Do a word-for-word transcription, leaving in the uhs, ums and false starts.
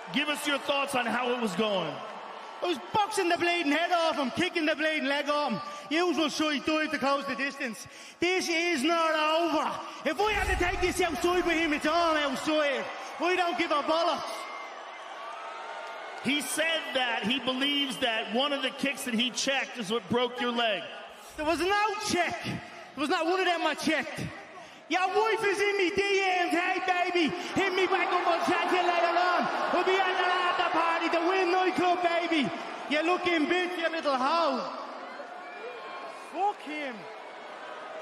Give us your thoughts on how it was going. I was boxing the bleeding head off him, kicking the bleeding leg off him. Usual side dive to close the distance. This is not over. If I had to take this outside with him, it's all outside. I don't give a bollocks. He said that he believes that one of the kicks that he checked is what broke your leg. There was no check. There was not one of them I checked. Your wife is in me D Ms, hey baby. Hit me back up, I'll chat to you later on. We'll be at the after party, the Win nightclub, baby. You looking bitch, you little hoe. Fuck him.